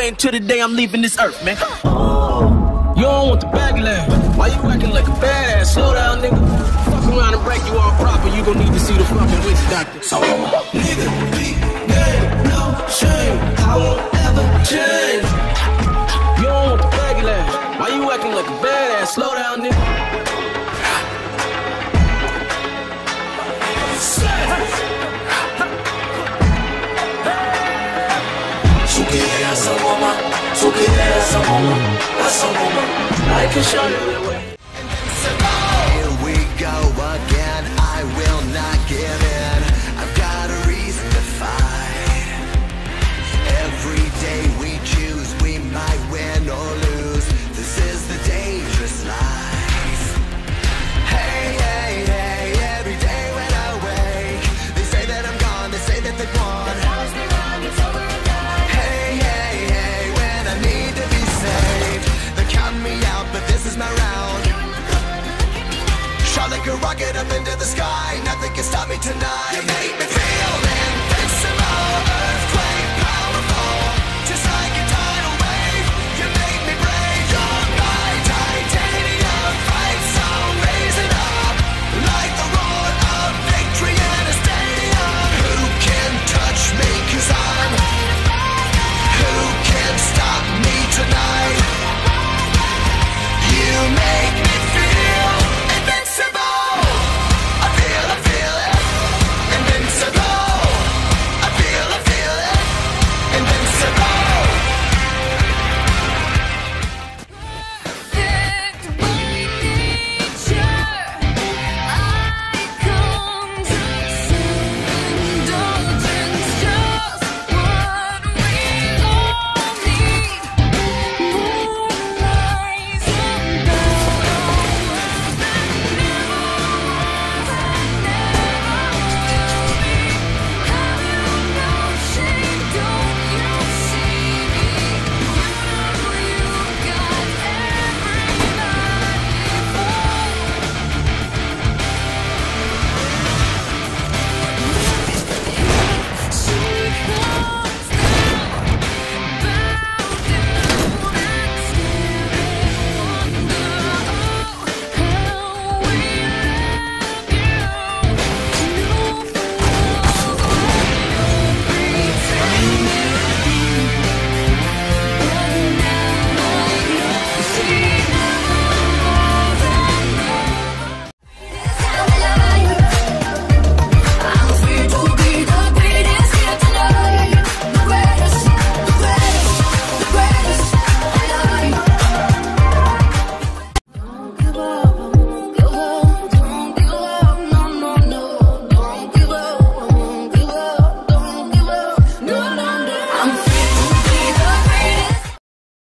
chain till the day I'm leaving this earth, man. You don't want the baggy land. Why you acting like a badass? Slow down, nigga. Fuck around and break you all proper. You gon' need to see the fucking witch doctor. So neither be game, no shame. I won't ever change. You don't want the baggy land. Why you acting like a badass? Slow down, nigga. Tú quieres esa woman, tú quieres esa woman, I can show you the way. Here we go again, I will not give in. I've got a reason to fight. Every day we choose, we might win or lose. This is the dangerous life. Hey, hey, hey, every day when I wake, they say that I'm gone, they say that they've won. My round. Shot like a rocket up into the sky. Nothing can stop me tonight. You make me feel it.